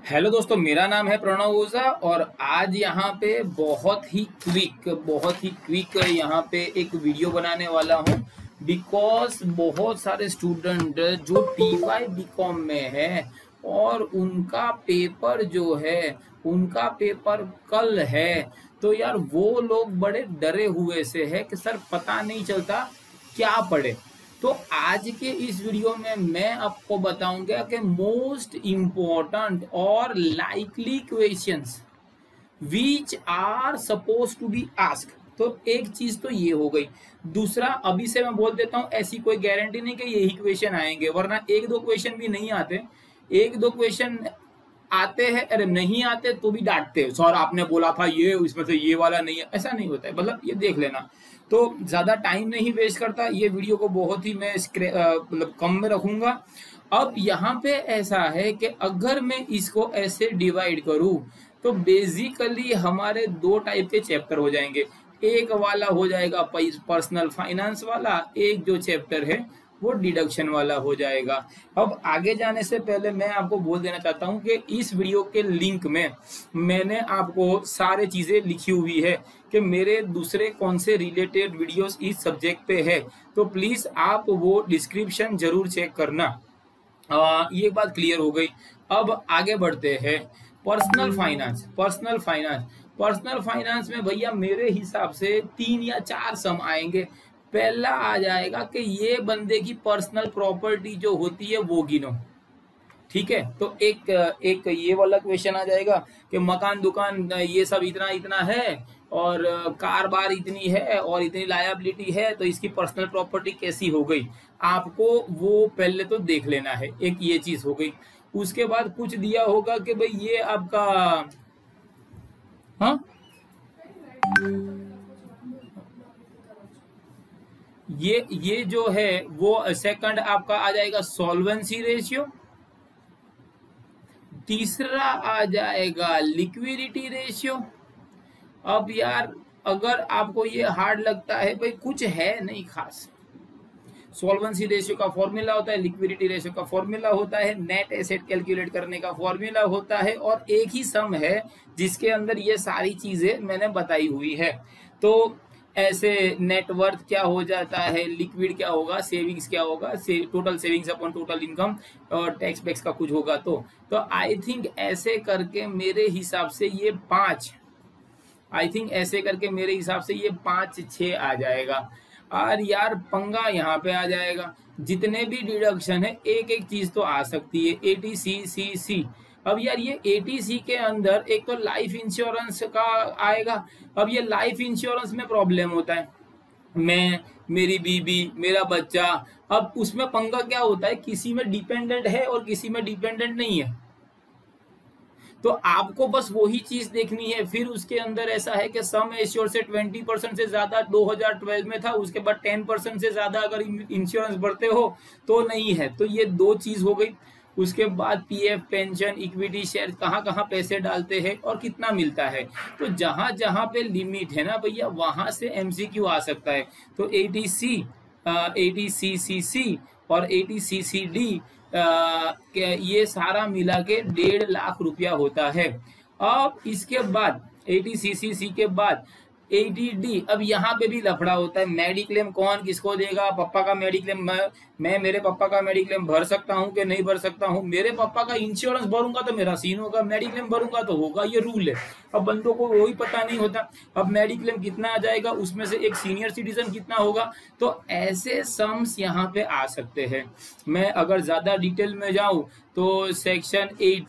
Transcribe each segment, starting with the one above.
Hello दोस्तों, मेरा नाम है प्रणव ओझा और आज यहाँ पे बहुत ही क्विक यहाँ पे एक वीडियो बनाने वाला हूँ। बिकॉज बहुत सारे स्टूडेंट जो टी वाई बी कॉम में है और उनका पेपर जो है, उनका पेपर कल है। तो यार वो लोग बड़े डरे हुए से है कि सर पता नहीं चलता क्या पढ़े। तो आज के इस वीडियो में मैं आपको बताऊंगा कि मोस्ट इम्पोर्टेंट और likely questions which are suppose to be ask. तो एक चीज तो ये हो गई। दूसरा, अभी से मैं बोल देता हूं, ऐसी कोई गारंटी नहीं कि यही क्वेश्चन आएंगे, वरना एक दो क्वेश्चन भी नहीं आते। एक दो क्वेश्चन आते हैं, अरे नहीं आते तो भी डांटते हैं, सर आपने बोला था ये, इसमें से ये वाला नहीं है। ऐसा नहीं होता है, मतलब ये देख लेना। तो ज्यादा टाइम नहीं वेस्ट करता, ये वीडियो को बहुत ही मैं मतलब कम में रखूंगा। अब यहाँ पे ऐसा है कि अगर मैं इसको ऐसे डिवाइड करूं तो बेसिकली हमारे दो टाइप के चैप्टर हो जाएंगे। एक वाला हो जाएगा पर्सनल फाइनेंस वाला, एक जो चैप्टर है वो डिडक्शन वाला हो जाएगा। अब आगे जाने से पहले मैं आपको बोल देना चाहता हूं कि इस वीडियो के लिंक में मैंने आपको सारे चीजें लिखी हुई है कि मेरे दूसरे कौन से रिलेटेड वीडियोस इस सब्जेक्ट पे है। तो प्लीज आप वो डिस्क्रिप्शन जरूर चेक करना। ये बात क्लियर हो गई। अब आगे बढ़ते हैं। पर्सनल फाइनेंस में भैया मेरे हिसाब से 3 या 4 सम आएंगे। पहला आ जाएगा कि ये बंदे की पर्सनल प्रॉपर्टी जो होती है वो गिनो। ठीक है, तो एक ये वाला क्वेश्चन आ जाएगा कि मकान दुकान ये सब इतना इतना है और कार बार इतनी है और इतनी लायबिलिटी है, तो इसकी पर्सनल प्रॉपर्टी कैसी हो गई। आपको वो पहले तो देख लेना है। एक ये चीज हो गई। उसके बाद कुछ दिया होगा कि भाई ये आपका, हाँ, ये जो है वो सेकंड आपका आ जाएगा सॉल्वेंसी रेशियो। तीसरा आ जाएगा लिक्विडिटी रेशियो। अब यार अगर आपको ये हार्ड लगता है, भाई कुछ है नहीं खास। सॉल्वेंसी रेशियो का फॉर्मूला होता है, लिक्विडिटी रेशियो का फॉर्मूला होता है, नेट एसेट कैलकुलेट करने का फॉर्मूला होता है, और एक ही सम है जिसके अंदर ये सारी चीजें मैंने बताई हुई है। तो ऐसे नेटवर्थ क्या हो जाता है, लिक्विड क्या होगा, सेविंग्स क्या होगा, total savings upon total income, और टैक्स बैक्स का कुछ होगा। तो आई थिंक ऐसे करके मेरे हिसाब से ये 5-6 आ जाएगा। और यार पंगा यहाँ पे आ जाएगा, जितने भी डिडक्शन है एक एक चीज तो आ सकती है। ATC अब यार ये ATC के अंदर एक तो लाइफ इंश्योरेंस का आएगा। अब ये लाइफ इंश्योरेंस में प्रॉब्लम होता है, मैं, मेरी बीबी, मेरा बच्चा। अब उसमें पंगा क्या होता है, किसी में डिपेंडेंट है और किसी में डिपेंडेंट नहीं है। तो आपको बस वही चीज देखनी है। फिर उसके अंदर ऐसा है कि सम एश्योर से 20% से ज्यादा 2012 में था, उसके बाद 10% से ज्यादा अगर इंश्योरेंस भरते हो तो नहीं है। तो ये दो चीज हो गई। उसके बाद PF, पेंशन, इक्विटी शेयर, कहाँ कहाँ पैसे डालते हैं और कितना मिलता है। तो जहां जहां पे लिमिट है ना भैया, वहां से MCQ आ सकता है। तो ATCCC और ATCCD ये सारा मिला के 1.5 लाख रुपया होता है। अब इसके बाद ATCCC के बाद ATD। अब यहाँ पे भी लफड़ा होता है, मेडिक्लेम कौन किसको देगा। पापा का मेडिक्लेम मैं मेरे पापा का मेडिक्लेम भर सकता हूँ कि नहीं भर सकता हूँ। मेरे पापा का इंश्योरेंस भरूंगा तो मेरा सीन होगा, मेडिक्लेम भरूंगा तो होगा, ये रूल है। अब बंदों को वही पता नहीं होता। अब मेडिक्लेम कितना आ जाएगा, उसमें से एक सीनियर सिटीजन कितना होगा। तो ऐसे सम्स यहाँ पे आ सकते हैं। मैं अगर ज्यादा डिटेल में जाऊं तो सेक्शन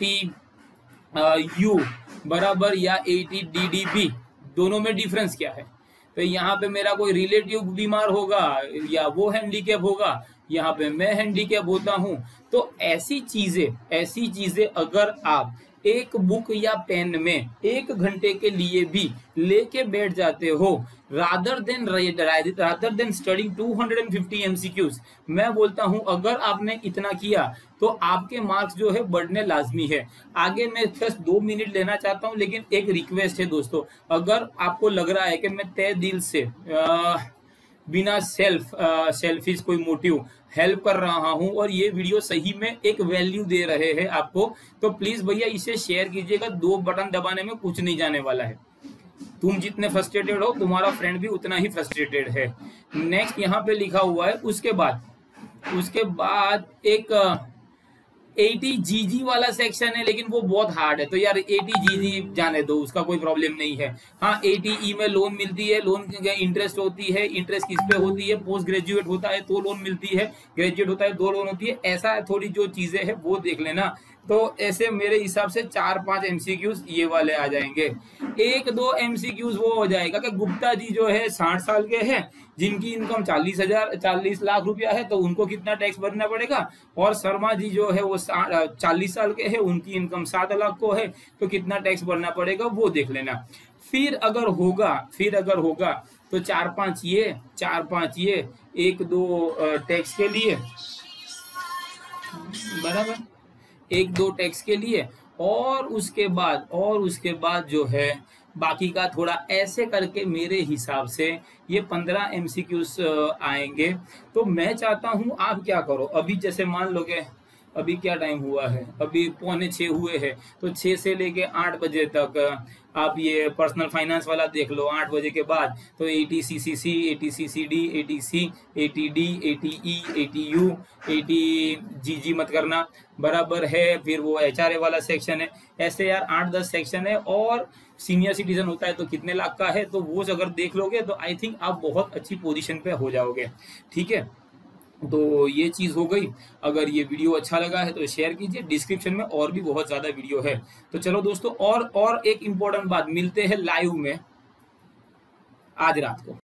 80U बराबर या 80DDB, दोनों में डिफरेंस क्या है। तो यहाँ पे मेरा कोई रिलेटिव बीमार होगा या वो हैंडीकैप होगा, यहाँ पे मैं हैंडीकैप होता हूँ। तो ऐसी चीजें अगर आप एक बुक या पेन में 1 घंटे के लिए भी लेके बैठ जाते हो, रादर देन स्टडिंग 250 MCQs, मैं बोलता हूं अगर आपने इतना किया तो आपके मार्क्स जो है बढ़ने लाजमी है। आगे मैं बस 2 मिनट लेना चाहता हूं, लेकिन एक रिक्वेस्ट है दोस्तों, अगर आपको लग रहा है कि मैं तय दिल से बिना सेल्फिश कोई मोटिव हेल्प कर रहा हूं और ये वीडियो सही में एक वैल्यू दे रहे हैं आपको, तो प्लीज भैया इसे शेयर कीजिएगा। 2 बटन दबाने में कुछ नहीं जाने वाला है। तुम जितने फ्रस्ट्रेटेड हो तुम्हारा फ्रेंड भी उतना ही फ्रस्ट्रेटेड है। नेक्स्ट यहाँ पे लिखा हुआ है, उसके बाद एक 80GG वाला सेक्शन है, लेकिन वो बहुत हार्ड है, तो यार 80GG जाने दो, उसका कोई प्रॉब्लम नहीं है। हाँ 80E में लोन मिलती है, लोन इंटरेस्ट होती है, इंटरेस्ट किस पे होती है, पोस्ट ग्रेजुएट होता है तो लोन मिलती है, ग्रेजुएट होता है 2 लोन होती है, ऐसा थोड़ी जो चीजें है वो देख लेना। तो ऐसे मेरे हिसाब से 4-5 MCQs ये वाले आ जाएंगे। 1-2 MCQs वो हो जाएगा कि गुप्ता जी जो है 60 साल के हैं, जिनकी इनकम 40 लाख रुपया है, तो उनको कितना टैक्स भरना पड़ेगा, और शर्मा जी जो है वो 40 साल के हैं, उनकी इनकम 7 लाख को है, तो कितना टैक्स भरना पड़ेगा वो देख लेना। फिर अगर होगा तो 4-5 ये 1-2 टैक्स के लिए, बराबर 1-2 टैक्स के लिए, और उसके बाद जो है बाकी का थोड़ा ऐसे करके मेरे हिसाब से ये 15 MCQs आएंगे। तो मैं चाहता हूं आप क्या करो, अभी जैसे मान लो कि अभी क्या टाइम हुआ है, अभी 5:45 हुए हैं, तो 6 से लेके 8 बजे तक आप ये पर्सनल फाइनेंस वाला देख लो। 8 बजे के बाद तो 80CCC, 80CCD, 80C, 80D, 80E, 80U, 80GG मत करना, बराबर है। फिर वो HRA वाला सेक्शन है, ऐसे यार 8-10 सेक्शन है, और सीनियर सिटीजन होता है तो कितने लाख का है, तो वो अगर देख लोगे तो आई थिंक आप बहुत अच्छी पोजीशन पे हो जाओगे। ठीक है, तो ये चीज हो गई। अगर ये वीडियो अच्छा लगा है तो शेयर कीजिए, डिस्क्रिप्शन में और भी बहुत ज्यादा वीडियो है। तो चलो दोस्तों, और एक इम्पोर्टेंट बात, मिलते हैं लाइव में आज रात को।